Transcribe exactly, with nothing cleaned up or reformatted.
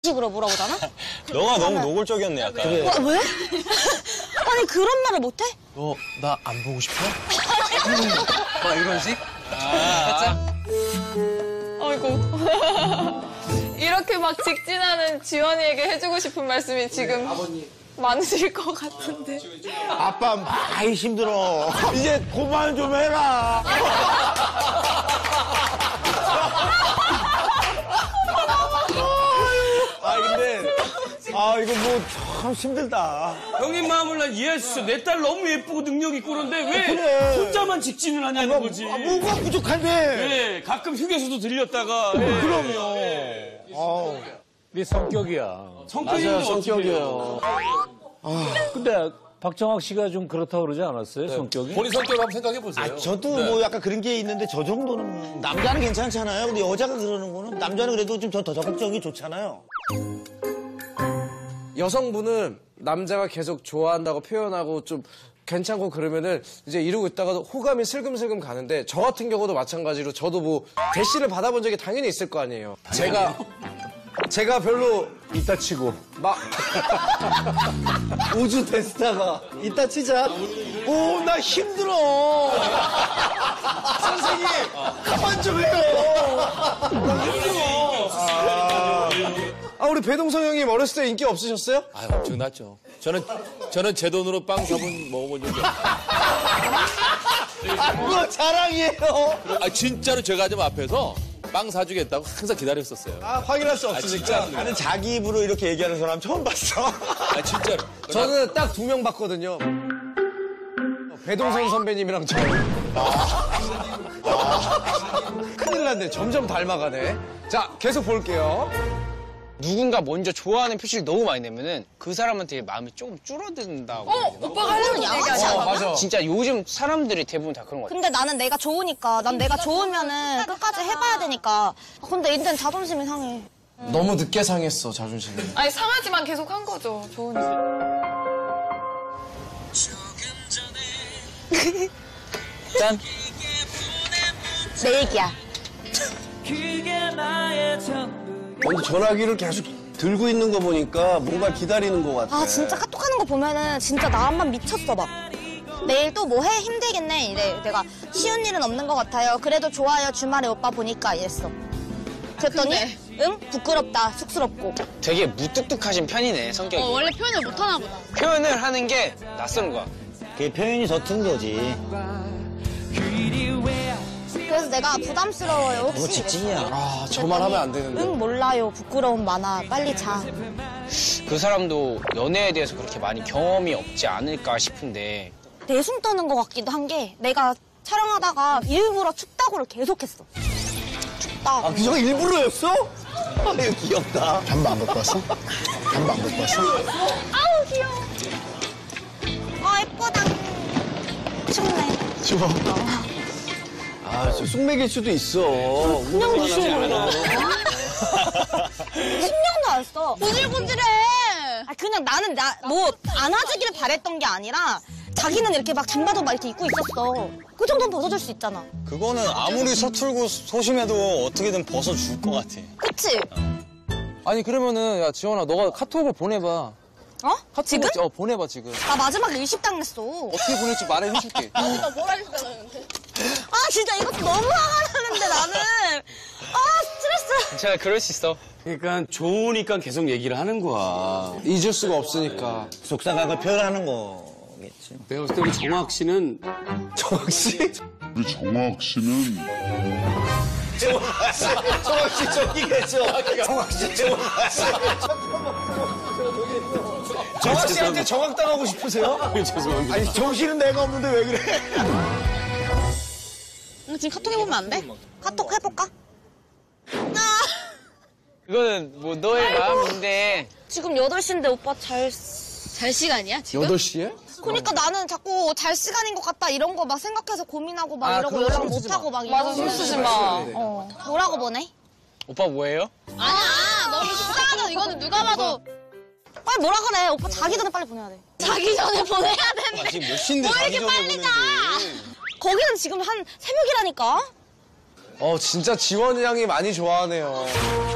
식으로 물어보잖아? 너가 너무 노골적이었네, 약간. 그래. 와, 왜? 아니, 그런 말을 못해? 너 나 안 보고 싶어? 막 이런 식? 아. 아이고. 이렇게 막 직진하는 지원이에게 해주고 싶은 말씀이 지금 아버님. 많으실 것 같은데. 아빠 많이 힘들어. 이제 그만 좀 해라. 아 근데 아 이거 뭐 참 힘들다. 형님 마음을 난 이해할 수 있어. 내 딸 너무 예쁘고 능력 있고 그런데 왜 그래. 혼자만 직진을 하냐는 거지. 아, 뭐가 부족한데? 네, 가끔 휴게소도 들렸다가. 네. 그럼요. 아우. 네 성격이야. 성격이 성격이에요. 아. 근데 박정학 씨가 좀 그렇다고 그러지 않았어요, 네. 성격이? 본인 성격 한번 생각해 보세요. 아, 저도 네. 뭐 약간 그런 게 있는데 저 정도는 남자는 괜찮잖아요. 근데 여자가 그러는 거는 남자는 그래도 좀 더 적극적이 좋잖아요. 여성분은 남자가 계속 좋아한다고 표현하고 좀 괜찮고 그러면은 이제 이러고 있다가도 호감이 슬금슬금 가는데 저 같은 경우도 마찬가지로 저도 뭐 대시를 받아본 적이 당연히 있을 거 아니에요. 제가 제가 별로 이따 치고 막 우주 대스타가 이따 치자. 오, 나 힘들어. 선생님, 가만 좀 해요. 나 힘들어. 아, 아 우리 배동성 형님 어렸을 때 인기 없으셨어요? 아, 엄청났죠. 저는 저는 제 돈으로 빵 사본 먹어본 적이 없어요. 아, 그거 자랑이에요. 아, 진짜로 제가 좀 앞에서 빵 사주겠다고 항상 기다렸었어요. 아, 확인할 수 아, 없으니까. 진짜. 나는 자기 입으로 이렇게 얘기하는 사람 처음 봤어. 아, 진짜로. 저는 딱 두 명 봤거든요. 배동선 선배님이랑 저. 큰일 났네. 점점 닮아가네. 자, 계속 볼게요. 누군가 먼저 좋아하는 표시를 너무 많이 내면은 그 사람한테 마음이 조금 줄어든다고. 어? 오빠가 하려는 양아치 어, 맞아. 진짜 요즘 사람들이 대부분 다 그런 거 같아. 근데 나는 내가 좋으니까, 난 내가 좋으면은 끝까지 해봐야 되니까. 근데 이제는 자존심이 상해. 너무 늦게 상했어, 자존심이. 아니, 상하지만 계속 한 거죠. 좋으니까. 짠. 내 얘기야. 먼저 전화기를 계속 들고 있는 거 보니까 뭔가 기다리는 것 같아. 아, 진짜 카톡하는 거 보면은 진짜 나만 미쳤어, 막. 내일 또 뭐 해? 힘들겠네. 이래. 내가 쉬운 일은 없는 것 같아요. 그래도 좋아요. 주말에 오빠 보니까 이랬어. 그랬더니 응? 부끄럽다. 쑥스럽고. 되게 무뚝뚝하신 편이네, 성격이. 어, 원래 표현을 못 하나 보다. 표현을 하는 게 낯선 거야. 그게 표현이 서툰 거지. 그래서 내가 부담스러워요. 혹시? 그거 직진이야. 아, 저 말 하면 안 되는데. 응, 몰라요. 부끄러움 많아. 빨리 자. 그 사람도 연애에 대해서 그렇게 많이 경험이 없지 않을까 싶은데. 내숭 떠는 것 같기도 한 게 내가 촬영하다가 일부러 춥다고를 계속했어. 춥다. 아, 그저가 일부러였어? 아유, 귀엽다. 잠바 안 갖고 왔어? 잠바 안 갖고 왔어? 아우, 귀여워. 아, 예쁘다. 춥네. 추워. 아, 저 쑥맥일 수도 있어. 그냥 무시해. 십 년도 안 써. 보질보질해. 아, 그냥 나는 나, 뭐, 안아주기를 바랬던 게 아니라 자기는 이렇게 막 잠바도 막 이렇게 입고 있었어. 그 정도는 벗어줄 수 있잖아. 그거는 아무리 서툴고 소심해도 어떻게든 벗어줄 것 같아. 그치? 아니, 그러면은, 야, 지원아, 너가 카톡을 보내봐. 어? 카톡을, 지금? 어, 보내봐, 지금. 나 마지막에 의식당했어. 어떻게 보낼지 말해줄게. 나 뭘 하셨다는데? 아, 진짜 이것도 너무 화가 나는데, 나는. 아, 스트레스. 괜찮아, 그럴 수 있어. 그러니까 좋으니까 계속 얘기를 하는 거야. 잊을 수가 없으니까. 속상한 표현하는 거겠지. 내가 봤을 때 우리 정학 씨는 정학 씨? 우리 정학 씨는 정학 씨 저기 계셔. 정학 씨, 정학 씨. 정학 씨한테 정학당하고 싶으세요? 죄송합니다. 아니, 정신은 내가 없는데 왜 그래? 나 지금 카톡 해보면 안 돼? 카톡 해볼까? 아, 이거는 뭐 너의 마음인데. 지금 여덟 시인데 오빠 잘, 잘 시간이야, 지금? 여덟 시에? 그러니까 나는 자꾸 잘 시간인 것 같다 이런 거 막 생각해서 고민하고 막 아, 이러고 그거 연락 신경 못 쓰지 하고 마. 막 맞아, 이러고. 손 쓰지 마. 어. 뭐라고 보내? 오빠 뭐예요? 아니야, 너무 식상하다. 이거는 누가 봐도. 빨리 뭐라 그래. 오빠 자기 전에 빨리 보내야 돼. 자기 전에 보내야 되는데. 아, 지금 몇 시인데 뭐 자기 이렇게 전에 빨리 보는데. 자. 거기는 지금 한 새벽이라니까? 어, 진짜 지원이 양이 많이 좋아하네요.